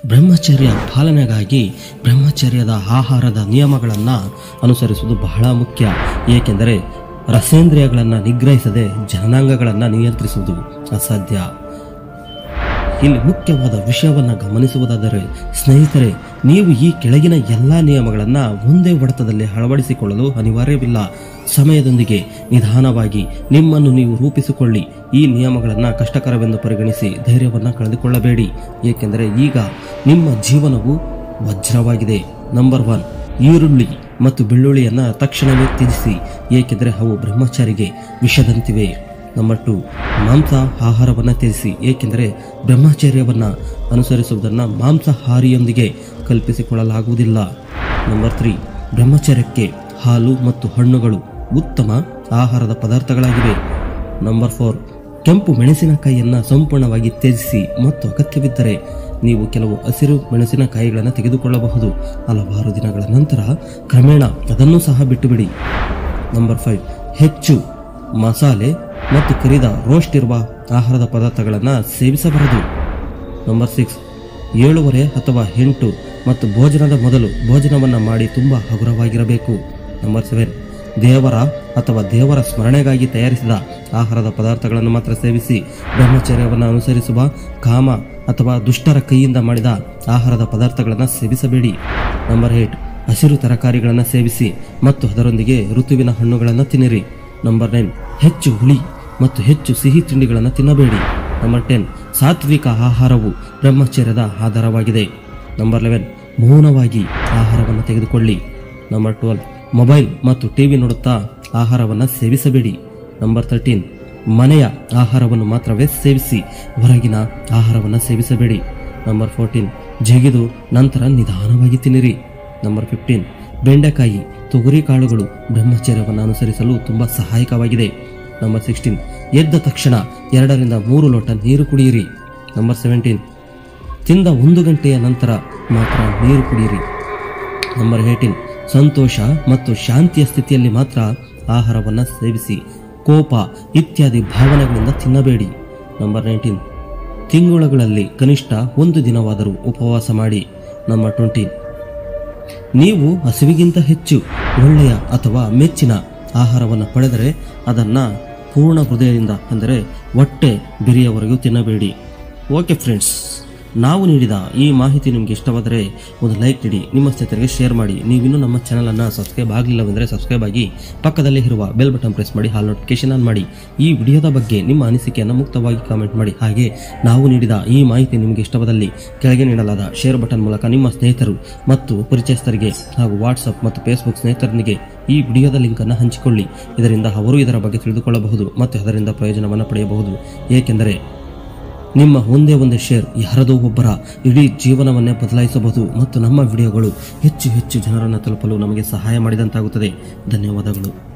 ಬ್ರಹ್ಮಚರ್ಯ ಪಾಲನೆಗಾಗಿ ಬ್ರಹ್ಮಚರ್ಯದ ಆಹಾರದ ನಿಯಮಗಳನ್ನು ಅನುಸರಿಸುವುದು ಬಹಳ ಮುಖ್ಯ. ಏಕೆಂದರೆ ರಸೇಂದ್ರಿಯಗಳನ್ನು ನಿಗ್ರಹಿಸದೆ ಜನನಾಂಗಗಳನ್ನು ನಿಯಂತ್ರಿಸುವುದು ಅಸಾಧ್ಯ. ಇಲ್ಲಿ ಮುಖ್ಯವಾದ ವಿಷಯವನ್ನು ಗಮನಿಸುವುದಾದರೆ ಸ್ನೇಹಿತರೆ, ನೀವು ಈ ಕೆಳಗಿನ ಎಲ್ಲ ನಿಯಮಗಳನ್ನು ಒಂದೇ ಹೊಡೆತದಲ್ಲಿ ಅಳವಡಿಸಿಕೊಳ್ಳಲು ಅನಿವಾರ್ಯವಿಲ್ಲ. ಸಮಯದೊಂದಿಗೆ ನಿಧಾನವಾಗಿ ನಿಮ್ಮನ್ನು ನೀವು ರೂಪಿಸಿಕೊಳ್ಳಿ. ಈ ನಿಯಮಗಳನ್ನು ಕಷ್ಟಕರವೆಂದು ಪರಿಗಣಿಸಿ ಧೈರ್ಯವನ್ನು ಕಳೆದುಕೊಳ್ಳಬೇಡಿ. ಏಕೆಂದರೆ ಈಗ ನಿಮ್ಮ ಜೀವನವು ವಜ್ರವಾಗಿದೆ. ನಂಬರ್ 1, ಈರುಳ್ಳಿ ಮತ್ತು ಬೆಳ್ಳುಳ್ಳಿಯನ್ನು ತಕ್ಷಣವೇ ತ್ಯಜಿಸಿ, ಏಕೆಂದರೆ ಅವು ಬ್ರಹ್ಮಚಾರಿಗೆ ವಿಷದಂತಿವೆ. ನಂಬರ್ 2, ಮಾಂಸ ಆಹಾರವನ್ನು ತ್ಯಜಿಸಿ, ಏಕೆಂದರೆ ಬ್ರಹ್ಮಚರ್ಯವನ್ನು ಅನುಸರಿಸುವುದನ್ನು ಮಾಂಸಾಹಾರಿಯೊಂದಿಗೆ ಕಲ್ಪಿಸಿಕೊಳ್ಳಲಾಗುವುದಿಲ್ಲ. ನಂಬರ್ 3, ಬ್ರಹ್ಮಚರ್ಯಕ್ಕೆ ಹಾಲು ಮತ್ತು ಹಣ್ಣುಗಳು ಉತ್ತಮ ಆಹಾರದ ಪದಾರ್ಥಗಳಾಗಿವೆ. ನಂಬರ್ 4, ಕೆಂಪು ಮೆಣಸಿನಕಾಯಿಯನ್ನು ಸಂಪೂರ್ಣವಾಗಿ ತ್ಯಜಿಸಿ ಮತ್ತು ಅಗತ್ಯವಿದ್ದರೆ ನೀವು ಕೆಲವು ಹಸಿರು ಮೆಣಸಿನಕಾಯಿಗಳನ್ನು ತೆಗೆದುಕೊಳ್ಳಬಹುದು. ಹಲವಾರು ದಿನಗಳ ನಂತರ ಕ್ರಮೇಣ ಅದನ್ನು ಸಹ ಬಿಟ್ಟುಬಿಡಿ. ನಂಬರ್ 5, ಹೆಚ್ಚು ಮಸಾಲೆ ಮತ್ತು ಕರಿದ ರೋಸ್ಟ್ ಇರುವ ಆಹಾರದ ಪದಾರ್ಥಗಳನ್ನು ಸೇವಿಸಬಾರದು. ನಂಬರ್ 6, 7:30 ಅಥವಾ 8 ಮತ್ತು ಭೋಜನದ ಮೊದಲು ಭೋಜನವನ್ನು ಮಾಡಿ ತುಂಬ ಹಗುರವಾಗಿರಬೇಕು. ನಂಬರ್ 7, ದೇವರ ಸ್ಮರಣೆಗಾಗಿ ತಯಾರಿಸಿದ ಆಹಾರದ ಪದಾರ್ಥಗಳನ್ನು ಮಾತ್ರ ಸೇವಿಸಿ. ಬ್ರಹ್ಮಚರ್ಯವನ್ನು ಅನುಸರಿಸುವ ಕಾಮ ಅಥವಾ ದುಷ್ಟರ ಕೈಯಿಂದ ಮಾಡಿದ ಆಹಾರದ ಪದಾರ್ಥಗಳನ್ನು ಸೇವಿಸಬೇಡಿ. ನಂಬರ್ 8, ಹಸಿರು ತರಕಾರಿಗಳನ್ನು ಸೇವಿಸಿ ಮತ್ತು ಅದರೊಂದಿಗೆ ಋತುವಿನ ಹಣ್ಣುಗಳನ್ನು ತಿನ್ನಿರಿ. ನಂಬರ್ 9, ಹೆಚ್ಚು ಹುಳಿ ಮತ್ತು ಹೆಚ್ಚು ಸಿಹಿ ತಿಂಡಿಗಳನ್ನು ತಿನ್ನಬೇಡಿ. ನಂಬರ್ 10, ಸಾತ್ವಿಕ ಆಹಾರವು ಬ್ರಹ್ಮಚರ್ಯದ ಆಧಾರವಾಗಿದೆ. ನಂಬರ್ 11, ಮೌನವಾಗಿ ಆಹಾರವನ್ನು ತೆಗೆದುಕೊಳ್ಳಿ. ನಂಬರ್ 12, ಮೊಬೈಲ್ ಮತ್ತು ಟಿವಿ ನೋಡುತ್ತಾ ಆಹಾರವನ್ನು ಸೇವಿಸಬೇಡಿ. ನಂಬರ್ 13, ಮನೆಯ ಆಹಾರವನ್ನು ಮಾತ್ರವೇ ಸೇವಿಸಿ, ಹೊರಗಿನ ಆಹಾರವನ್ನು ಸೇವಿಸಬೇಡಿ. ನಂಬರ್ 14, ಜಗಿದು ನಂತರ ನಿಧಾನವಾಗಿ ತಿನ್ನಿರಿ. ನಂಬರ್ 15, ಬೆಂಡೆಕಾಯಿ, ತೊಗರಿ ಕಾಳುಗಳು ಬ್ರಹ್ಮಚರ್ಯವನ್ನು ಅನುಸರಿಸಲು ತುಂಬ ಸಹಾಯಕವಾಗಿದೆ. ನಂಬರ್ 16, ಎದ್ದ ತಕ್ಷಣ 2 ರಿಂದ 3 ಲೋಟ ನೀರು ಕುಡಿಯಿರಿ. ನಂಬರ್ 17, ತಿಂದ 1 ಗಂಟೆಯ ನಂತರ ಮಾತ್ರ ನೀರು ಕುಡಿಯಿರಿ. ನಂಬರ್ 18, ಸಂತೋಷ ಮತ್ತು ಶಾಂತಿಯ ಸ್ಥಿತಿಯಲ್ಲಿ ಮಾತ್ರ ಆಹಾರವನ್ನು ಸೇವಿಸಿ. ಕೋಪ ಇತ್ಯಾದಿ ಭಾವನೆಗಳಿಂದ ತಿನ್ನಬೇಡಿ. ನಂಬರ್ 19, ತಿಂಗಳುಗಳಲ್ಲಿ ಕನಿಷ್ಠ 1 ದಿನವಾದರೂ ಉಪವಾಸ ಮಾಡಿ. ನಂಬರ್ 20, ನೀವು ಹಸಿವಿಗಿಂತ ಹೆಚ್ಚು ಒಳ್ಳೆಯ ಅಥವಾ ಮೆಚ್ಚಿನ ಆಹಾರವನ್ನು ಪಡೆದರೆ ಅದನ್ನು ಪೂರ್ಣ ಹೃದಯದಿಂದ, ಅಂದರೆ ಹೊಟ್ಟೆ ಬಿರಿಯವರೆಗೂ ತಿನ್ನಬೇಡಿ. ಓಕೆ ಫ್ರೆಂಡ್ಸ್, ನಾವು ನೀಡಿದ ಈ ಮಾಹಿತಿ ನಿಮಗೆ ಇಷ್ಟವಾದರೆ ಒಂದು ಲೈಕ್ ನೀಡಿ, ನಿಮ್ಮ ಸ್ನೇಹಿತರಿಗೆ ಶೇರ್ ಮಾಡಿ. ನೀವಿನ್ನೂ ನಮ್ಮ ಚಾನಲನ್ನು ಸಬ್ಸ್ಕ್ರೈಬ್ ಆಗಲಿಲ್ಲವೆಂದರೆ ಸಬ್ಸ್ಕ್ರೈಬ್ ಆಗಿ ಪಕ್ಕದಲ್ಲೇ ಇರುವ ಬೆಲ್ ಬಟನ್ ಪ್ರೆಸ್ ಮಾಡಿ, ಹಾಲ್ ನೋಟಿಫಿಕೇಶನ್ ಆನ್ ಮಾಡಿ. ಈ ವಿಡಿಯೋದ ಬಗ್ಗೆ ನಿಮ್ಮ ಅನಿಸಿಕೆಯನ್ನು ಮುಕ್ತವಾಗಿ ಕಾಮೆಂಟ್ ಮಾಡಿ. ಹಾಗೆ ನಾವು ನೀಡಿದ ಈ ಮಾಹಿತಿ ನಿಮಗೆ ಇಷ್ಟವಾದಲ್ಲಿ ಕೆಳಗೆ ನೀಡಲಾದ ಶೇರ್ ಬಟನ್ ಮೂಲಕ ನಿಮ್ಮ ಸ್ನೇಹಿತರು ಮತ್ತು ಪರಿಚಯಸ್ಥರಿಗೆ ಹಾಗೂ ವಾಟ್ಸಪ್ ಮತ್ತು ಫೇಸ್ಬುಕ್ ಸ್ನೇಹಿತರೊಂದಿಗೆ ಈ ವಿಡಿಯೋದ ಲಿಂಕನ್ನು ಹಂಚಿಕೊಳ್ಳಿ. ಇದರಿಂದ ಅವರು ಇದರ ಬಗ್ಗೆ ತಿಳಿದುಕೊಳ್ಳಬಹುದು ಮತ್ತು ಅದರಿಂದ ಪ್ರಯೋಜನವನ್ನು ಪಡೆಯಬಹುದು. ಏಕೆಂದರೆ ನಿಮ್ಮ ಒಂದೇ ಶೇರ್ ಯಾರದೋ ಒಬ್ಬರ ಇಡೀ ಜೀವನವನ್ನೇ ಬದಲಾಯಿಸಬಹುದು ಮತ್ತು ನಮ್ಮ ವಿಡಿಯೋಗಳು ಹೆಚ್ಚು ಜನರನ್ನು ತಲುಪಲು ನಮಗೆ ಸಹಾಯ ಮಾಡಿದಂತಾಗುತ್ತದೆ. ಧನ್ಯವಾದಗಳು.